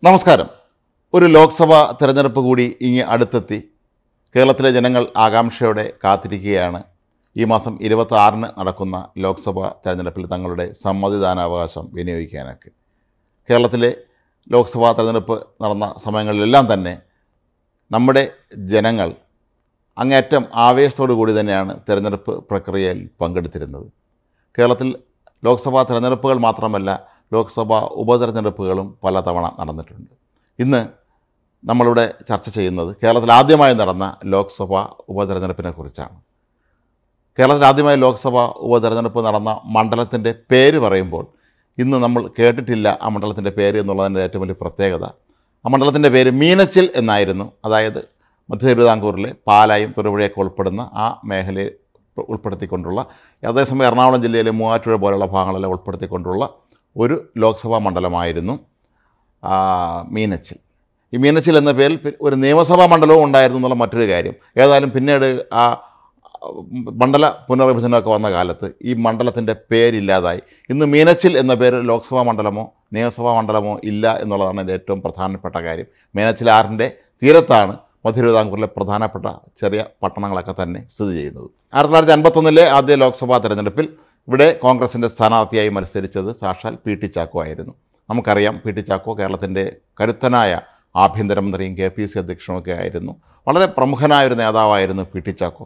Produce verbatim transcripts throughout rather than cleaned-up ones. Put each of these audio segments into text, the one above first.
നമസ്കാരം. ഒരു ലോക്സഭാ തെരഞ്ഞെടുപ്പ് കൂടി ഇങ്ങ് അടുത്തെത്തി. കേരളത്തിലെ ജനങ്ങൾ ആകാംക്ഷയോടെ കാത്തിരിക്കുകയാണ് ഈ മാസം ഇരുപത്തി ആറിന് നടക്കുന്ന ലോക്സഭാ തെരഞ്ഞെടുപ്പിൽ തങ്ങളുടെ സമ്മതിദാനാവകാശം വിനിയോഗിക്കാനൊക്കെ. കേരളത്തിലെ ലോക്സഭാ തെരഞ്ഞെടുപ്പ് നടന്ന സമയങ്ങളിലെല്ലാം തന്നെ നമ്മുടെ ജനങ്ങൾ അങ്ങേയറ്റം ആവേശത്തോടു കൂടി തന്നെയാണ് തെരഞ്ഞെടുപ്പ് പ്രക്രിയയിൽ പങ്കെടുത്തിരുന്നത്. കേരളത്തിൽ ലോക്സഭാ തെരഞ്ഞെടുപ്പുകൾ മാത്രമല്ല, ലോക്സഭാ ഉപതെരഞ്ഞെടുപ്പുകളും പലതവണ നടന്നിട്ടുണ്ട്. ഇന്ന് നമ്മളിവിടെ ചർച്ച ചെയ്യുന്നത് കേരളത്തിൽ ആദ്യമായി നടന്ന ലോക്സഭാ ഉപതെരഞ്ഞെടുപ്പിനെ കുറിച്ചാണ്. കേരളത്തിൽ ആദ്യമായി ലോക്സഭാ ഉപതെരഞ്ഞെടുപ്പ് നടന്ന മണ്ഡലത്തിൻ്റെ പേര് പറയുമ്പോൾ ഇന്ന് നമ്മൾ കേട്ടിട്ടില്ല ആ മണ്ഡലത്തിൻ്റെ പേര് എന്നുള്ളതിൻ്റെ ഏറ്റവും വലിയ പ്രത്യേകത. ആ മണ്ഡലത്തിൻ്റെ പേര് മീനച്ചിൽ എന്നായിരുന്നു. അതായത് മധ്യ തിരുവിതാംകൂറിലെ പാലായും തൊടുപുഴയൊക്കെ ഉൾപ്പെടുന്ന ആ മേഖലയെ ഉൾപ്പെടുത്തിക്കൊണ്ടുള്ള, അതേസമയം എറണാകുളം ജില്ലയിലെ മൂവാറ്റുപുഴ പോലുള്ള ഭാഗങ്ങളെല്ലാം ഉൾപ്പെടുത്തിക്കൊണ്ടുള്ള ഒരു ലോക്സഭാ മണ്ഡലമായിരുന്നു മീനച്ചിൽ. ഈ മീനച്ചിൽ എന്ന പേരിൽ ഒരു നിയമസഭാ മണ്ഡലവും ഉണ്ടായിരുന്നു എന്നുള്ള മറ്റൊരു കാര്യം. ഏതായാലും പിന്നീട് ആ മണ്ഡല പുനർവിഭജനമൊക്കെ വന്ന കാലത്ത് ഈ മണ്ഡലത്തിൻ്റെ പേരില്ലാതായി. ഇന്ന് മീനച്ചിൽ എന്ന പേര് ലോക്സഭാ മണ്ഡലമോ നിയമസഭാ മണ്ഡലമോ ഇല്ല എന്നുള്ളതാണ് എൻ്റെ ഏറ്റവും പ്രധാനപ്പെട്ട കാര്യം. മീനച്ചിൽ ആറിൻ്റെ തീരത്താണ് മധ്യ തിരുവിതാംകൂറിലെ പ്രധാനപ്പെട്ട ചെറിയ പട്ടണങ്ങളൊക്കെ തന്നെ സ്ഥിതി ചെയ്യുന്നത്. ആയിരത്തി തൊള്ളായിരത്തി അൻപത്തൊന്നിലെ ആദ്യ ലോക്സഭാ തെരഞ്ഞെടുപ്പിൽ ഇവിടെ കോൺഗ്രസിൻ്റെ സ്ഥാനാർത്ഥിയായി മത്സരിച്ചത് സാക്ഷാൽ പി ടി ചാക്കോ ആയിരുന്നു. നമുക്കറിയാം, പി ടി ചാക്കോ കേരളത്തിൻ്റെ കരുത്തനായ ആഭ്യന്തരമന്ത്രിയും കെ പി സി അധ്യക്ഷനുമൊക്കെ ആയിരുന്നു. വളരെ പ്രമുഖനായൊരു നേതാവായിരുന്നു പി ടി ചാക്കോ.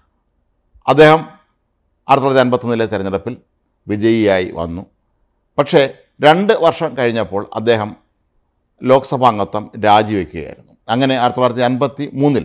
അദ്ദേഹം ആയിരത്തി തൊള്ളായിരത്തി അൻപത്തൊന്നിലെ തെരഞ്ഞെടുപ്പിൽ വിജയിയായി വന്നു. പക്ഷേ രണ്ട് വർഷം കഴിഞ്ഞപ്പോൾ അദ്ദേഹം ലോക്സഭാ അംഗത്വം രാജിവെക്കുകയായിരുന്നു. അങ്ങനെ ആയിരത്തി തൊള്ളായിരത്തി അൻപത്തി മൂന്നിൽ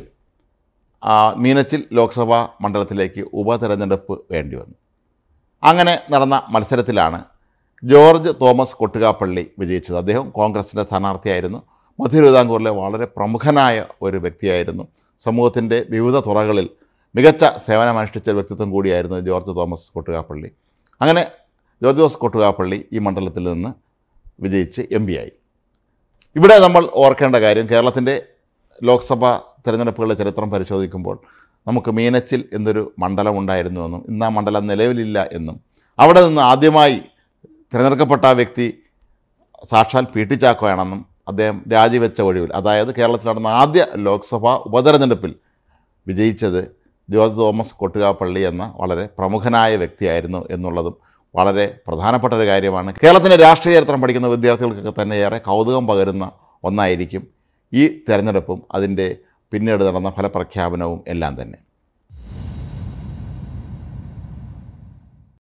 മീനച്ചിൽ ലോക്സഭാ മണ്ഡലത്തിലേക്ക് ഉപതെരഞ്ഞെടുപ്പ് വേണ്ടി വന്നു. അങ്ങനെ നടന്ന മത്സരത്തിലാണ് ജോർജ് തോമസ് കൊട്ടുകാപ്പള്ളി വിജയിച്ചത്. അദ്ദേഹം കോൺഗ്രസിൻ്റെ സ്ഥാനാർത്ഥിയായിരുന്നു. മധ്യ തിരുവിതാംകൂറിലെ വളരെ പ്രമുഖനായ ഒരു വ്യക്തിയായിരുന്നു. സമൂഹത്തിൻ്റെ വിവിധ തുറകളിൽ മികച്ച സേവനമനുഷ്ഠിച്ച വ്യക്തിത്വം കൂടിയായിരുന്നു ജോർജ് തോമസ് കൊട്ടുകാപ്പള്ളി. അങ്ങനെ ജോർജ് തോമസ് കൊട്ടുകാപ്പള്ളി ഈ മണ്ഡലത്തിൽ നിന്ന് വിജയിച്ച് എം പി ആയി. ഇവിടെ നമ്മൾ ഓർക്കേണ്ട കാര്യം, കേരളത്തിൻ്റെ ലോക്സഭാ തിരഞ്ഞെടുപ്പുകളുടെ ചരിത്രം പരിശോധിക്കുമ്പോൾ നമുക്ക് മീനച്ചിൽ എന്നൊരു മണ്ഡലം ഉണ്ടായിരുന്നുവെന്നും ഇന്ന് ആ മണ്ഡലം നിലവിലില്ല എന്നും അവിടെ നിന്ന് ആദ്യമായി തിരഞ്ഞെടുക്കപ്പെട്ട വ്യക്തി സാക്ഷാൽ പി ടി ചാക്കോയാണെന്നും അദ്ദേഹം രാജിവെച്ച ഒഴിവിൽ, അതായത് കേരളത്തിൽ നടന്ന ആദ്യ ലോക്സഭാ ഉപതെരഞ്ഞെടുപ്പിൽ വിജയിച്ചത് ജോർജ് തോമസ് കൊട്ടുകാപ്പള്ളി എന്ന വളരെ പ്രമുഖനായ വ്യക്തിയായിരുന്നു എന്നുള്ളതും വളരെ പ്രധാനപ്പെട്ട ഒരു കാര്യമാണ്. കേരളത്തിൻ്റെ രാഷ്ട്രീയ ചരിത്രം പഠിക്കുന്ന വിദ്യാർത്ഥികൾക്കൊക്കെ തന്നെ ഏറെ കൗതുകം പകരുന്ന ഒന്നായിരിക്കും ഈ തെരഞ്ഞെടുപ്പും അതിൻ്റെ പിന്നീട് നടന്ന ഫലപ്രഖ്യാപനവും എല്ലാം തന്നെ.